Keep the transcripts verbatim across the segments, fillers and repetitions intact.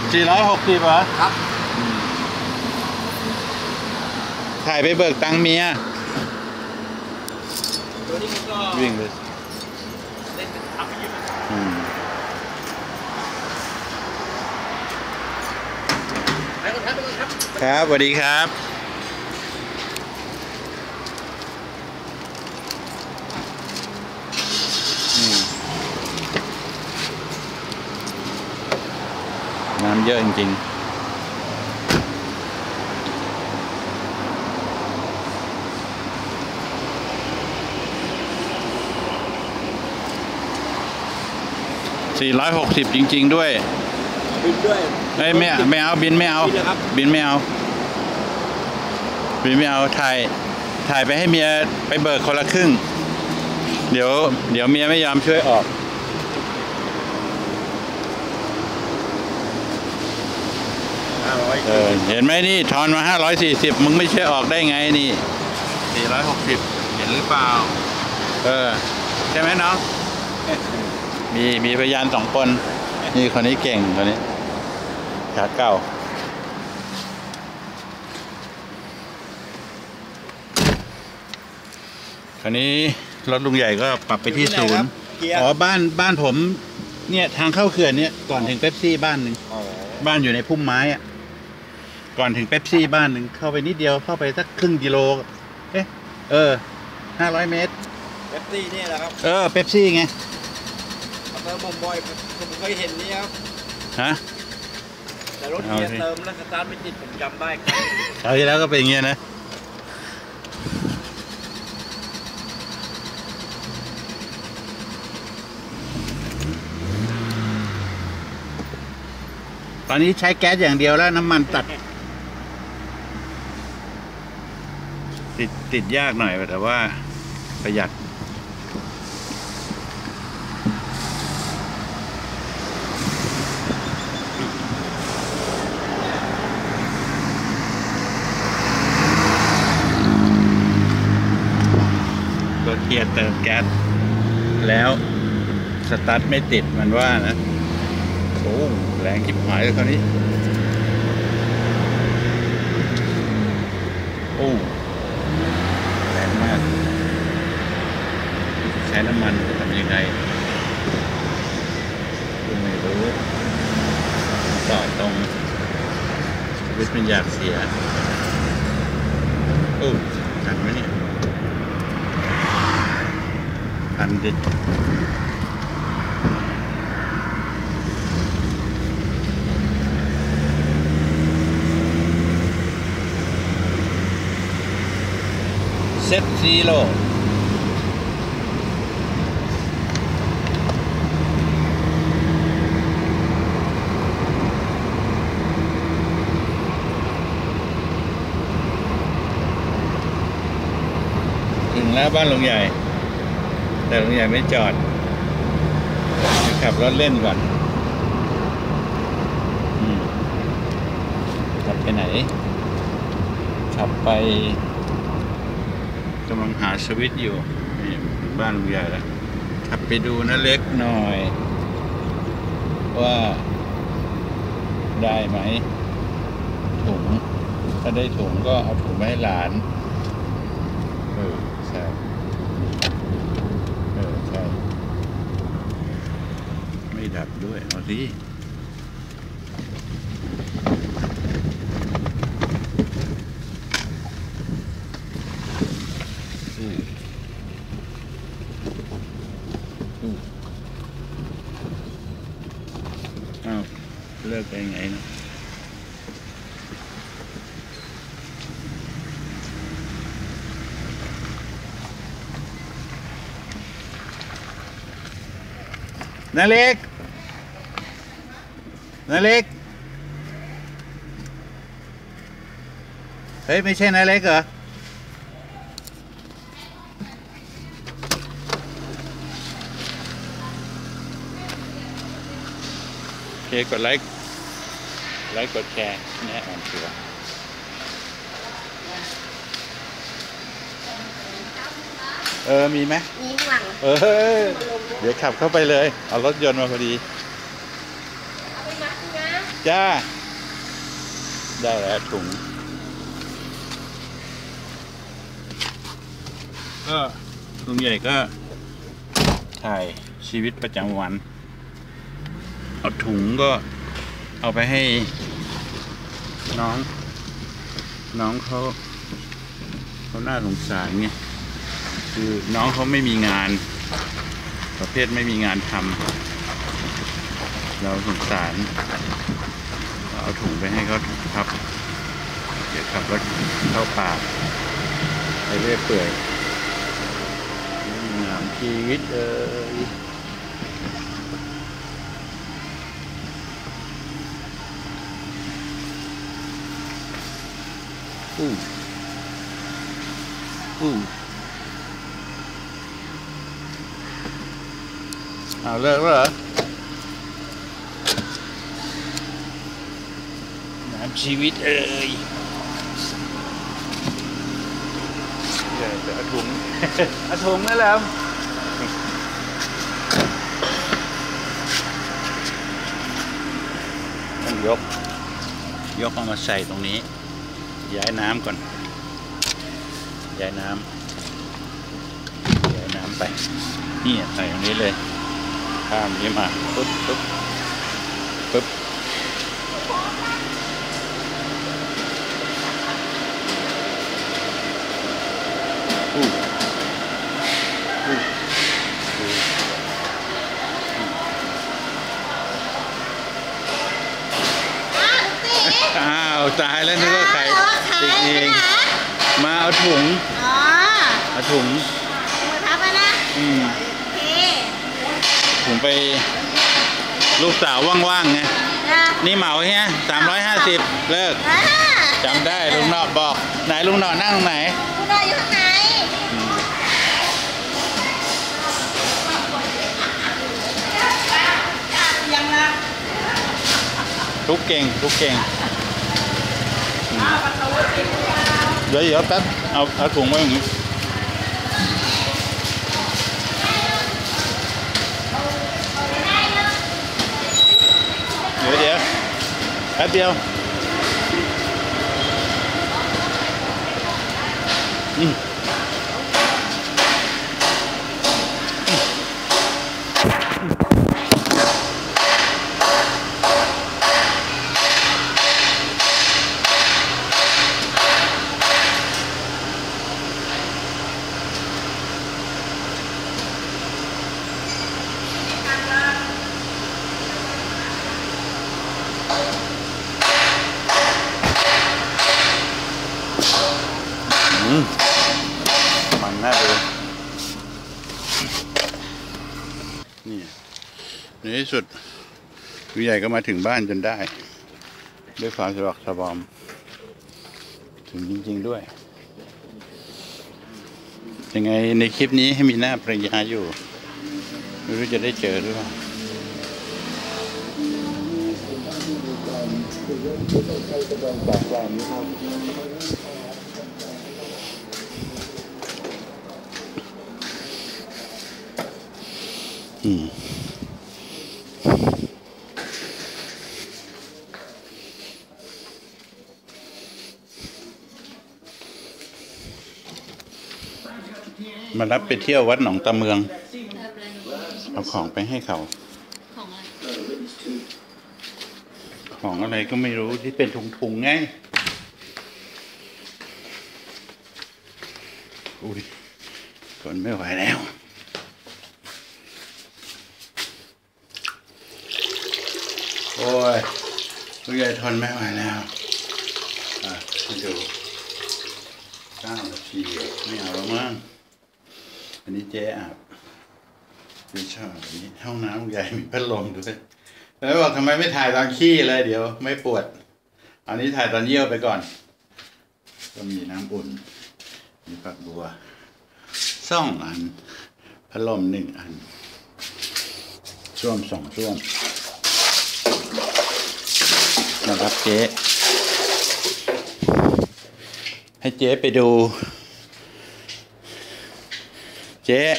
สี่ร้อยหกสิบเหรอครับถ่ายไปเบิกตังเมียตัวนี้มันก็วิ่งเลยเล่นเป็นทับไปอยู่ไปก่อนครับไปก่อนครับครับสวัสดีครับน้ำเยอะจริงๆสี่ร้อยหกสิบจริงๆด้วยบินด้วยเอ้ยไม่ไม่เอาบินไม่เอาบินไม่เอาบินไม่เอาถ่ายถ่ายไปให้เมียไปเบิกคนละครึ่งเดี๋ยวเดี๋ยวเมียไม่ยอมช่วยออกเออเห็นไหมนี่ทอนมาห้าร้อยสี่สิบมึงไม่ช่วยออกได้ไงนี่สี่ร้อยหกสิบเห็นหรือเปล่าเออใช่ไหมน้องมีมีพยานสองคนนี่คนนี้เก่งคนนี้ขาเก่าคนนี้รถลุงใหญ่ก็ปรับไปที่ศูนย์อ๋อบ้านบ้านผมเนี่ยทางเข้าเขื่อนเนี่ยก่อนถึงเป๊ปซี่บ้านหนึ่งบ้านอยู่ในพุ่มไม้อะก่อนถึงเป๊ปซี่บ้านหนึ่งเข้าไปนิดเดียวเข้าไปสักครึ่งกิโลเอ๊ะเออห้าร้อยเมตรเป๊ปซี่นี่แหละครับเออเป๊ปซี่ไงเติมบ่มบ่อยผมเคยเห็นนี่ครับฮะแต่รถเกียร์เติมแล้วสตาร์ทไม่ติดผมจำได้ครับคราวที่แล้วก็เป็นอย่างเงี้ยนะตอนนี้ใช้แก๊สอย่างเดียวแล้วน้ำมันตัดติดติดยากหน่อยแต่ว่าประหยัดรถเกียร์เติมแก๊สแล้วสตาร์ทไม่ติดมันว่านะโอ้แรงชิบหายเลยคราวนี้โอ้แรงมากใช้น้ำมันจะทำยังไงไม่รู้ต่อตรงวิทย์มันอยากเสียโอ้ทันไหมเนี่ยทันดิเซตซีโร่ถึงแล้วบ้านลุงใหญ่แต่ลุงใหญ่ไม่จอดขับรถเล่นก่อนขับไปไหนขับไปกำลังหาสวิตช์อยู่นี่บ้านลุงใหญ่แล้วขับไปดูนะเล็กหน่อยว่าได้ไหมถุงถ้าได้ถุงก็เอาถุงมาให้หลานเออใช่เออใช่ไม่ดับด้วยเอาสิอ้าวเลิกได้ไงนะนาเล็กนาเล็กเฮ้ยไม่ใช่นาเล็กเหรอโอเคกดไลค์ไลค์กดแชร์แนะนำตัวเออมีไหมมีข้างหลังเออเดี๋ยวขับเข้าไปเลยเอารถยนต์มาพอดีเอาไปมัดนะจ้าได้แล้วถุงก็ลุงใหญ่ก็ถ่ายชีวิตประจำวันเอาถุงก็เอาไปให้น้องน้องเขาเขาน่าสงสารไงคือน้องเขาไม่มีงานประเภทไม่มีงานทำเราสงสารเอาถุงไปให้เขาครับเดี๋ยวขับรถเข้าป่าไปเรื่อยเปื่อยงามชีวิตเอ้ยอู้อู้เอาเลิกแล้วเหรอน้ำชีวิตเอ้ยเดี๋ยวเอาถุง เอาถุงนั่นแหละต้องยกยกเอามาใส่ตรงนี้ย้ายน้ำก่อนย้ายน้ำย้ายน้ำไปนี่ใส่ตรงนี้เลยข้ามนี้มาปึ๊บปึ๊บปึ๊บอู้อู้อ้าวตายแล้วนึกว่าใครติดเองมาเอาถุงอ๋อเอาถุงมือทับไปนะอืมโอเคถุงไปลูกสาวว่างๆไงนี่เหมาใช่ไหมสามร้อยห้าสิบเลิกจำได้ลุงหนอบอกไหนลุงหนอนั่งตรงไหนลุงหนออยู่ข้างไหนยังนะทุกเก่งทุกเก่งเดี๋ยวเดี๋ยวแป๊บเอาเอาถุงไว้อย่างนี้เดี๋ยวเดี๋ยวแป๊บเดียวอืมมันน่าดูนี่ในที่สุดผู้ใหญ่ก็มาถึงบ้านจนได้ด้วยความสะดวกสบายถึงจริงๆด้วยยังไงในคลิปนี้ให้มีหน้าภรรยาอยู่ไม่รู้จะได้เจอหรือเปล่าอืมมารับไปเที่ยววัดหนองตะเมืองเอาของไปให้เขาของอะไรก็ไม่รู้ที่เป็นถุงๆไงอุ้ยทนไม่ไหวแล้วโอ้ยผู้ใหญ่ทนไม่ไหวแล้วอ่ะมาดูเก้านาทีไม่เอาแล้วมั้งอันนี้เจ๊อาบไม่ชอบอันนี้ห้องน้ำใหญ่มีพัดลมด้วยแล้วบอกทำไมไม่ถ่ายตอนขี้เลยเดี๋ยวไม่ปวดอันนี้ถ่ายตอนเยี่ยวไปก่อนก็มีน้ำอุ่นมีฝักบัวสองอันพัดลมหนึ่งอันช่วมสองช่วมนะครับเจ๊ให้เจ๊ไปดูเจ๊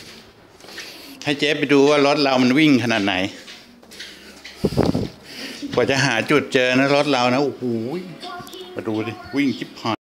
ให้เจ๊ไปดูว่ารถเรามันวิ่งขนาดไหนฝว่าจะหาจุดเจอนะรถเรานะโอ้โหมาดูดิวิ่งชิบหาย